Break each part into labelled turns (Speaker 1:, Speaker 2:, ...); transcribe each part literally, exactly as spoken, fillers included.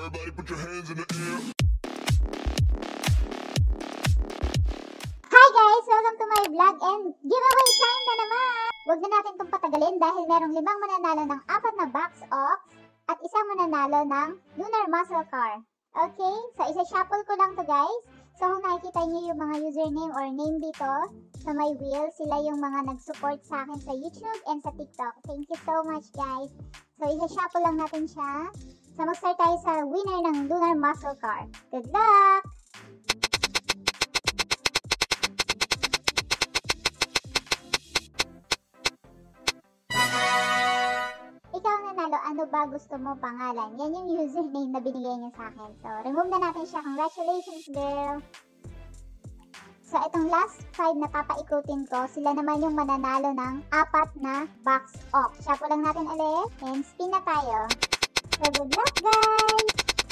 Speaker 1: Everybody put your hands in the air.
Speaker 2: Hi guys! Welcome to my vlog and giveaway time na naman! Huwag na natin itong patagalin dahil merong limang mananalo ng apat na box ox at isang mananalo ng lunar muscle car. Okay? So isa-shuffle ko lang to guys. So kung nakikita niyo yung mga username or name dito sa my wheel, sila yung mga nag-support sa akin sa YouTube and sa TikTok. Thank you so much guys. So isa-shuffle lang natin siya. So mag-start tayo sa winner ng lunar muscle car. Good luck! Ikaw nanalo, ano ba gusto mo pangalan? Yan yung username na binigay niya sa akin. So, remove na natin siya. Congratulations, girl! So, itong last five na papaikutin ko, sila naman yung mananalo ng apat na box off. Shuffle lang natin ulit. And spin na tayo. So, good luck, guys!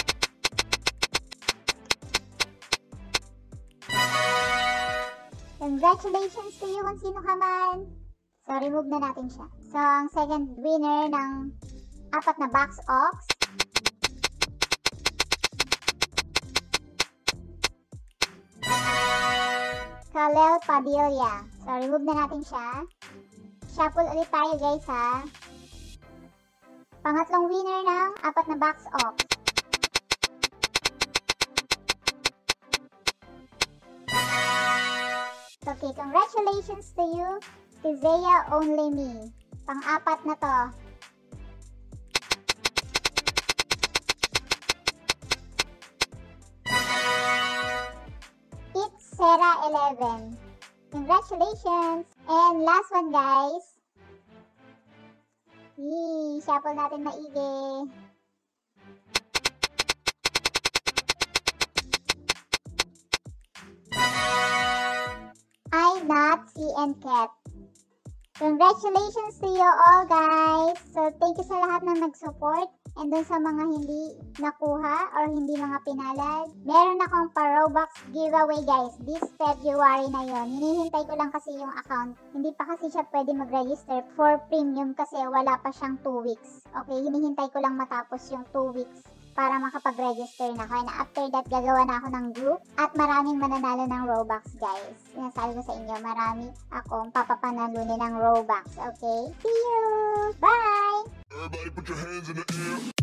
Speaker 2: Congratulations to you kung sino ka man. So, remove na natin siya. So, ang second winner ng apat na box ox. Kalel Padilla. So, remove na natin siya. Shuffle ulit tayo guys ha. Pangatlong winner ng apat na box ox. Okay, congratulations to you. Isaiah Only Me. Pang-apat na to. It's Sarah eleven. Congratulations! And last one guys. Yee, shuffle natin maigi. I not see and cat. Congratulations to you all guys! So thank you sa lahat ng nag-support and dun sa mga hindi nakuha or hindi mga pinalad. Meron akong pa-Robux giveaway guys this February na yon. Hinihintay ko lang kasi yung account. Hindi pa kasi siya pwede mag-register for premium kasi wala pa siyang two weeks. Okay, hinihintay ko lang matapos yung two weeks para makapag-register na. Kaya na after that, gagawa na ako ng group at maraming mananalo ng Robux, guys. Sinasabi ko sa inyo, marami akong papapanalunin ng Robux, okay? See you! Bye!
Speaker 1: Everybody put your hands in the air.